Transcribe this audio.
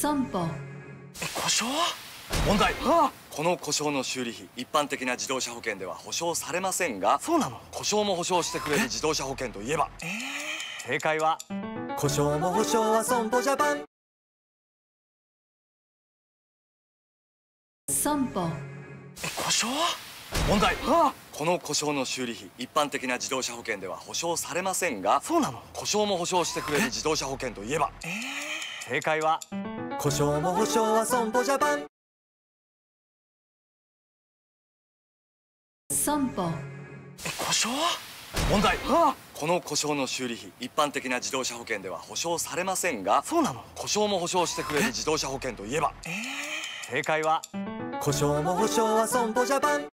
損保。 故障？ 問題。この故障の修理費、一般的な自動車保険では保証されませんが、 そうなの？ 故障も保証してくれる自動車保険といえば、正解は故障も保証は損保ジャパン。 損保。 故障？ 問題。この故障の修理費、一般的な自動車保険では保証されませんが、 そうなの？ 故障も保証してくれる自動車保険といえば、正解は故障も保証は損保ジャパン。 損保。 故障？ 問題。この故障の修理費、一般的な自動車保険では保証されませんが、 そうなの？ 故障も保証してくれる自動車保険といえば、正解は故障も保証は損保ジャパン。